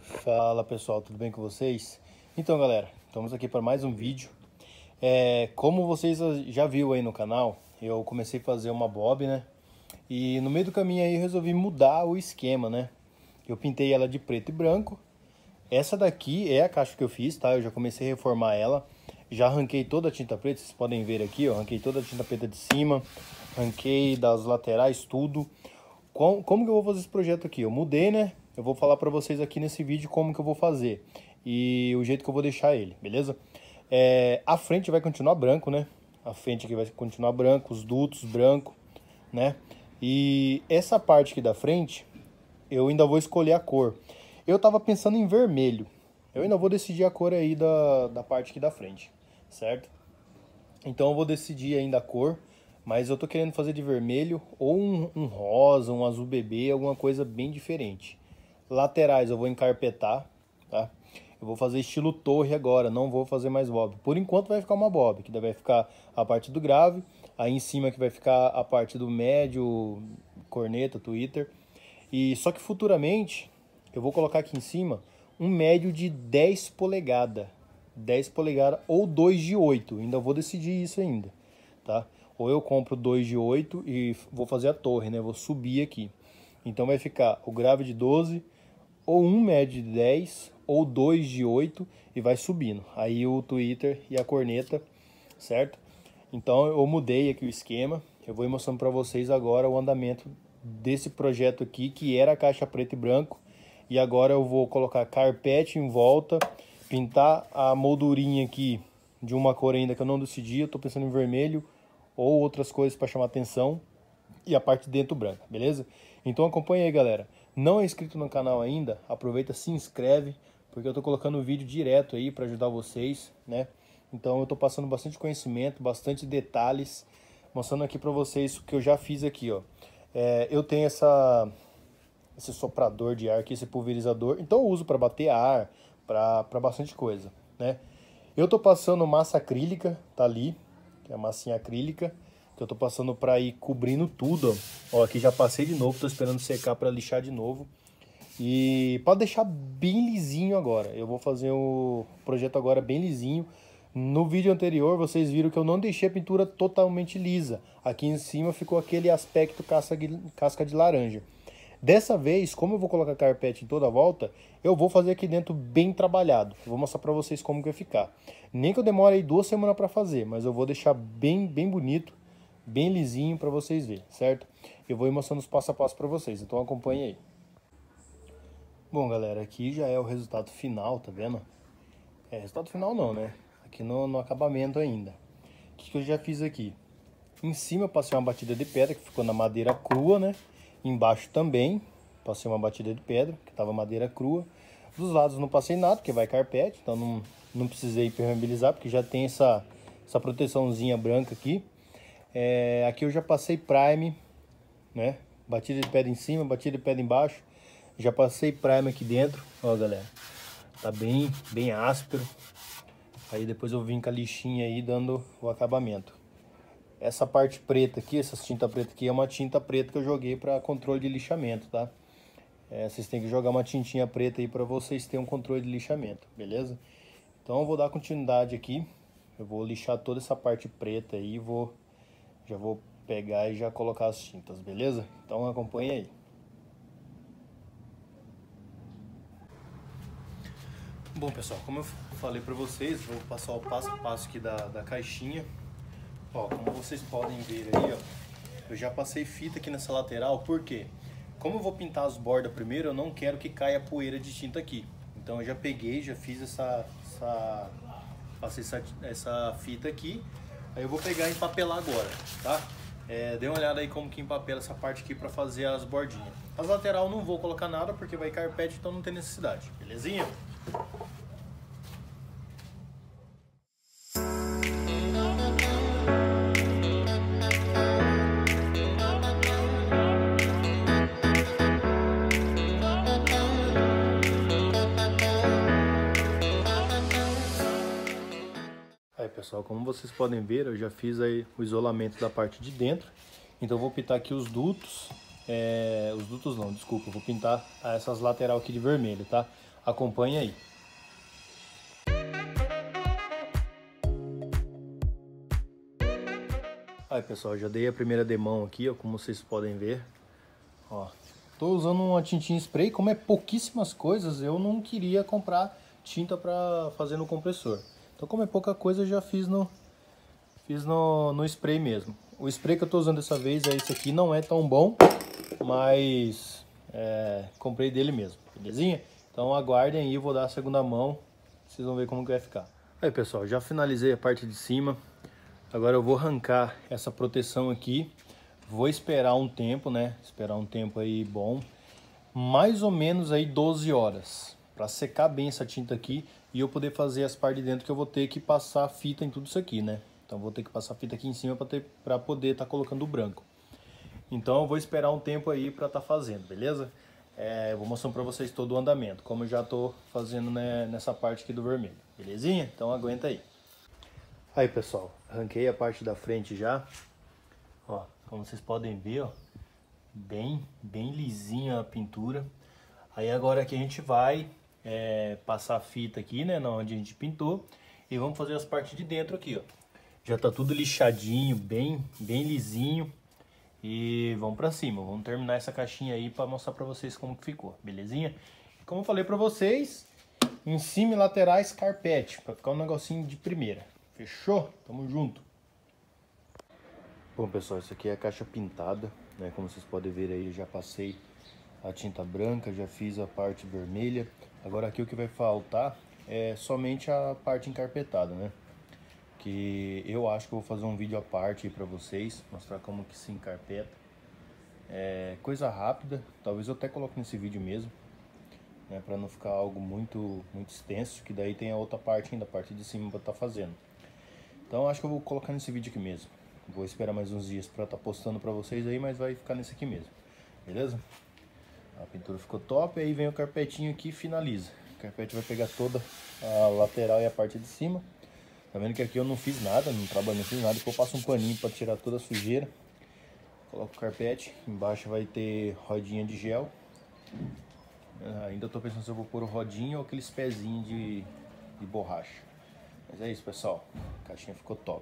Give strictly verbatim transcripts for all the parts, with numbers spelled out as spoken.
Fala pessoal, tudo bem com vocês? Então galera, estamos aqui para mais um vídeo. É, como vocês já viram aí no canal, eu comecei a fazer uma bob, né? E no meio do caminho aí eu resolvi mudar o esquema, né? Eu pintei ela de preto e branco. Essa daqui é a caixa que eu fiz, tá? Eu já comecei a reformar ela. Já arranquei toda a tinta preta, vocês podem ver aqui, ó. Arranquei toda a tinta preta de cima, arranquei das laterais, tudo. Como, como que eu vou fazer esse projeto aqui? Eu mudei, né? Eu vou falar pra vocês aqui nesse vídeo como que eu vou fazer e o jeito que eu vou deixar ele, beleza? É, a frente vai continuar branco, né? A frente aqui vai continuar branco, os dutos branco, né? E essa parte aqui da frente, eu ainda vou escolher a cor. Eu tava pensando em vermelho. Eu ainda vou decidir a cor aí da, da parte aqui da frente, certo? Então eu vou decidir ainda a cor. Mas eu tô querendo fazer de vermelho ou um, um rosa, um azul bebê, alguma coisa bem diferente. Laterais eu vou encarpetar, tá? Eu vou fazer estilo torre agora, não vou fazer mais bob. Por enquanto vai ficar uma bob, que daí vai ficar a parte do grave. Aí em cima que vai ficar a parte do médio, corneta, Twitter. E só que futuramente eu vou colocar aqui em cima um médio de dez polegadas. dez polegadas ou dois de oito, ainda vou decidir isso ainda, tá? Ou eu compro dois de oito e vou fazer a torre, né? Vou subir aqui. Então vai ficar o grave de doze, ou um médio de dez, ou dois de oito e vai subindo. Aí o Twitter e a corneta, certo? Então eu mudei aqui o esquema. Eu vou ir mostrando para vocês agora o andamento desse projeto aqui, que era a caixa preto e branco. E agora eu vou colocar carpete em volta, pintar a moldurinha aqui de uma cor ainda que eu não decidi. Eu tô pensando em vermelho ou outras coisas para chamar atenção, e a parte de dentro branca, beleza? Então acompanha aí, galera. Não é inscrito no canal ainda, aproveita, se inscreve, porque eu tô colocando vídeo direto aí para ajudar vocês, né? Então eu tô passando bastante conhecimento, bastante detalhes, mostrando aqui para vocês o que eu já fiz aqui, ó. É, eu tenho essa, esse soprador de ar aqui, esse pulverizador, então eu uso para bater ar, para bastante coisa, né? Eu tô passando massa acrílica, tá ali, que é a massinha acrílica, que eu tô passando para ir cobrindo tudo, ó. Ó, aqui já passei de novo, tô esperando secar para lixar de novo. E para deixar bem lisinho agora, eu vou fazer o projeto agora bem lisinho. No vídeo anterior vocês viram que eu não deixei a pintura totalmente lisa. Aqui em cima ficou aquele aspecto casca de, casca de laranja. Dessa vez, como eu vou colocar carpete em toda a volta, eu vou fazer aqui dentro bem trabalhado. Eu vou mostrar pra vocês como que vai ficar. Nem que eu demore aí duas semanas pra fazer, mas eu vou deixar bem, bem bonito, bem lisinho pra vocês verem, certo? Eu vou ir mostrando os passo a passo pra vocês, então acompanhe aí. Bom, galera, aqui já é o resultado final, tá vendo? É, resultado final não, né? Aqui no, no acabamento ainda. O que, que eu já fiz aqui? Em cima eu passei uma batida de pedra, que ficou na madeira crua, né? Embaixo também passei uma batida de pedra, que estava madeira crua. Dos lados não passei nada, porque vai carpete, então não, não precisei impermeabilizar, porque já tem essa, essa proteçãozinha branca aqui. É, aqui eu já passei prime, né? Batida de pedra em cima, batida de pedra embaixo. Já passei prime aqui dentro, ó galera. Tá bem, bem áspero. Aí depois eu vim com a lixinha aí dando o acabamento. Essa parte preta aqui, essa tinta preta aqui é uma tinta preta que eu joguei para controle de lixamento, tá? É, vocês têm que jogar uma tintinha preta aí para vocês terem um controle de lixamento, beleza? Então eu vou dar continuidade aqui. Eu vou lixar toda essa parte preta aí e vou, já vou pegar e já colocar as tintas, beleza? Então acompanha aí. Bom pessoal, como eu falei para vocês, vou passar o passo a passo aqui da, da caixinha. Ó, como vocês podem ver aí, ó, eu já passei fita aqui nessa lateral, por quê? Como eu vou pintar as bordas primeiro, eu não quero que caia poeira de tinta aqui. Então eu já peguei, já fiz essa, essa passei essa, essa fita aqui. Aí eu vou pegar e empapelar agora, tá? É, dê uma olhada aí como que empapela essa parte aqui pra fazer as bordinhas. As lateral não vou colocar nada, porque vai carpete, então não tem necessidade, belezinha? Pessoal, como vocês podem ver, eu já fiz aí o isolamento da parte de dentro. Então eu vou pintar aqui os dutos, é, os dutos não, desculpa, eu vou pintar essas lateral aqui de vermelho, tá? Acompanhe aí. Aí pessoal, já dei a primeira demão aqui, ó, como vocês podem ver. Ó, tô usando uma tintinha spray, como é pouquíssimas coisas, eu não queria comprar tinta para fazer no compressor. Então como é pouca coisa, eu já fiz no, fiz no, no spray mesmo. O spray que eu tô usando dessa vez é esse aqui, não é tão bom, mas é, comprei dele mesmo, belezinha? Então aguardem aí, eu vou dar a segunda mão, vocês vão ver como que vai ficar. Aí pessoal, já finalizei a parte de cima. Agora eu vou arrancar essa proteção aqui, vou esperar um tempo, né? Esperar um tempo aí bom, mais ou menos aí doze horas, para secar bem essa tinta aqui e eu poder fazer as partes de dentro, que eu vou ter que passar fita em tudo isso aqui, né? Então vou ter que passar fita aqui em cima para ter, para poder estar tá colocando o branco. Então eu vou esperar um tempo aí para estar tá fazendo, beleza? É, vou mostrando para vocês todo o andamento, como eu já tô fazendo, né, nessa parte aqui do vermelho, belezinha? Então aguenta aí. Aí pessoal, arranquei a parte da frente já, ó, como vocês podem ver, ó, bem, bem lisinha a pintura. Aí agora aqui a gente vai é, passar a fita aqui, né, onde a gente pintou, e vamos fazer as partes de dentro aqui, ó. Já tá tudo lixadinho, bem, bem lisinho, e vamos pra cima, vamos terminar essa caixinha aí pra mostrar pra vocês como que ficou, belezinha? Como eu falei pra vocês, em cima e laterais carpete, pra ficar um negocinho de primeira. Fechou? Tamo junto. Bom pessoal, isso aqui é a caixa pintada, né? Como vocês podem ver aí, eu já passei a tinta branca, já fiz a parte vermelha. Agora aqui o que vai faltar é somente a parte encarpetada, né? Que eu acho que eu vou fazer um vídeo à parte aí pra vocês, mostrar como que se encarpeta. É coisa rápida, talvez eu até coloque nesse vídeo mesmo, né? Pra não ficar algo muito, muito extenso, que daí tem a outra parte ainda, a parte de cima pra estar fazendo. Então acho que eu vou colocar nesse vídeo aqui mesmo. Vou esperar mais uns dias para estar tá postando para vocês aí, mas vai ficar nesse aqui mesmo. Beleza? A pintura ficou top, aí vem o carpetinho aqui e finaliza. O carpete vai pegar toda a lateral e a parte de cima. Tá vendo que aqui eu não fiz nada, não trabalhei, não fiz nada. Depois eu passo um paninho para tirar toda a sujeira. Coloco o carpete, embaixo vai ter rodinha de gel. Ainda estou pensando se eu vou pôr rodinha ou aqueles pezinhos de, de borracha. Mas é isso, pessoal. A caixinha ficou top.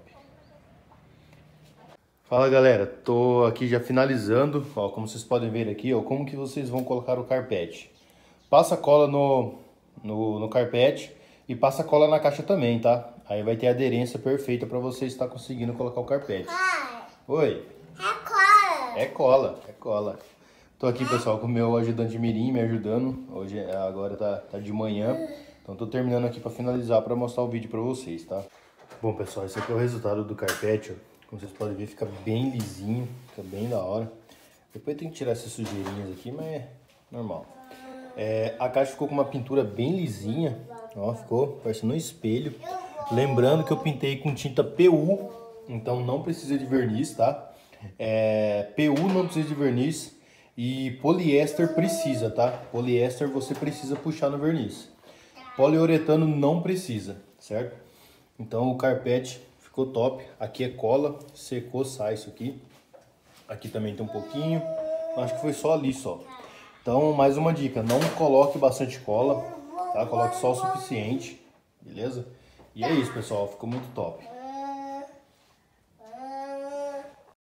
Fala, galera. Tô aqui já finalizando. Ó, como vocês podem ver aqui, ó, como que vocês vão colocar o carpete. Passa cola no, no, no carpete e passa cola na caixa também, tá? Aí vai ter a aderência perfeita para você estar conseguindo colocar o carpete. Pai, Oi. é cola. É cola, é cola. Tô aqui, pessoal, com o meu ajudante mirim me ajudando. Hoje, agora tá, tá de manhã. Então tô terminando aqui para finalizar, para mostrar o vídeo para vocês, tá? Bom pessoal, esse aqui é o resultado do carpete, ó. Como vocês podem ver, fica bem lisinho, fica bem da hora. Depois tem que tirar essas sujeirinhas aqui, mas é normal. É, a caixa ficou com uma pintura bem lisinha, ó, ficou parecendo um espelho. Lembrando que eu pintei com tinta P U, então não precisa de verniz, tá? É, P U não precisa de verniz e poliéster precisa, tá? Poliéster você precisa puxar no verniz. Poliuretano não precisa, certo? Então o carpete ficou top. Aqui é cola, secou, sai isso aqui. Aqui também tem um pouquinho. Acho que foi só ali só. Então, mais uma dica, não coloque bastante cola, tá? Coloque só o suficiente, beleza? E é isso, pessoal, ficou muito top.